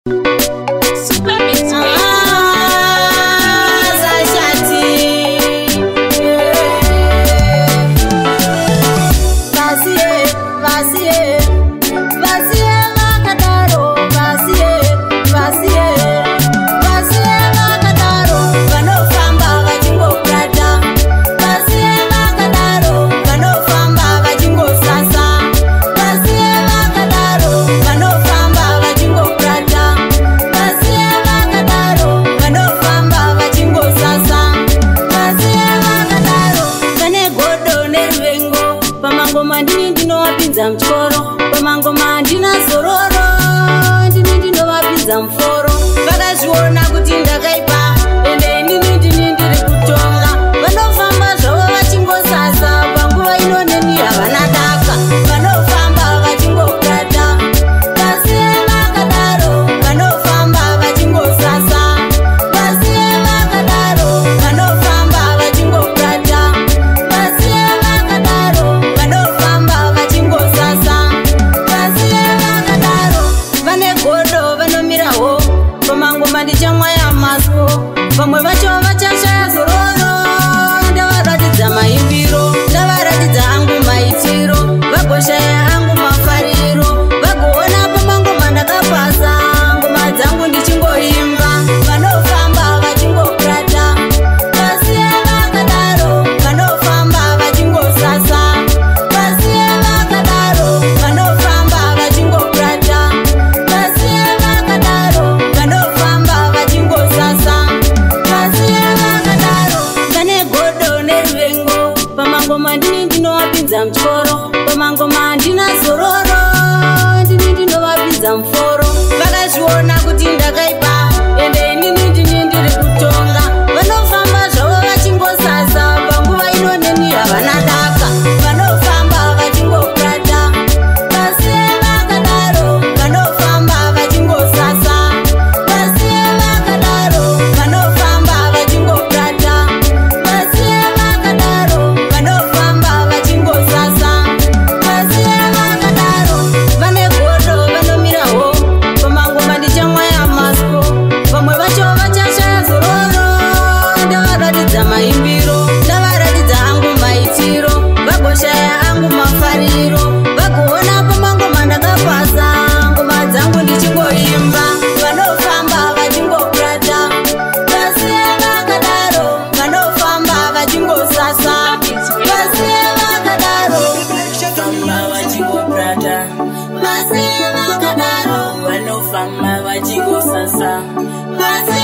Pamangoma ndina zororo, ndini ndinovapinza muforo. Vakazviona kuti ndakaipa, ende inini ndiri kutonga. Vanofamba zvavo vachingosasa, panguva ino neni havana daka. Vanofamba vachingokata, vasiye vakadaro. Vanofamba vachingosasa, vasiye vakadaro. Vanofamba vachingokata, vasiye vakadaro. Vanofamba vachingosasa. Vane godo vanomirawo pamangoma ndichamwaya maso. Vamwe vacho vachashaya zororo, ndavaratidza maimbiro, ndavaratidza angu maitiro, vagoshaya angu mafariro. Vagoona pamangoma ndakapasa, ngoma dzangu ndichingoimba. Vanofamba vachingokrata, vasiye vakadaro. Vanofamba vachingosasa, vasiye vakadaro. Vanofamba vachingokrata, vasiye vakadaro. Vanofamba vachingosasa, vasiye vakadaro. Vane godo neruvengo, pamangoma ndini ndinovapinza mutyoro. Pamangoma ndina zororo, ndini ndinovapinza muforo. Vakazviona kuti ndakaipa, ende inini ndiri kutonga. Vanofamba zvavo vachingosasa, panguva ino neni havana daka. Vanofamba vachingokrata, vasiye vakadaro. Vanofamba vachingosasa, vasiye vakadaro. Vanofamba vachingokrata, vasiye vakadaro. Vanofamba vachingosasa, vasiye vakadaro. Vane godo vanomirawo, pamangoma ndichamwaya maso. Vamwe vacho vachashaya zororo, ndavaratidza maimbiro, ndavaratidza angu maitiro, vagoshaya angu mafariro. Vagoona pamangoma ndakapasa, ngoma dzangu ndichingoimba. Vanofamba vachingokrata, vasiye vakadaro. Vanofamba vachingosasa, vasiye vakadaro. Vanofamba vachingokrata, vasiye vakadaro. Vanofamba vachingosasa, vasiye